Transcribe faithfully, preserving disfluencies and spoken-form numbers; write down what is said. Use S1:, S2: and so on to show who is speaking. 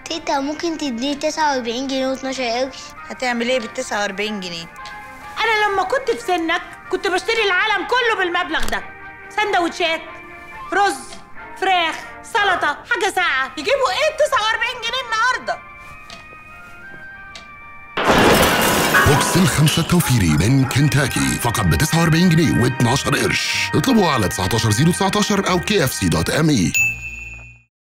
S1: تيتا ممكن تديني تسعة وأربعين جنيه واتناشر قرش؟
S2: هتعمل ايه بال تسعة وأربعين جنيه؟
S3: انا لما كنت في سنك كنت بشتري العالم كله بالمبلغ ده. سندوتشات، رز، فراخ، سلطه، حاجه ساقعه.
S2: يجيبوا ايه ب تسعة وأربعين جنيه النهارده؟
S4: بوكس الخمسة التوفيري من كنتاكي فقط ب تسعة وأربعين جنيه واتناشر قرش. اطلبوا على تسعتاشر صفر تسعتاشر أو كي اف سي دوت ام اي.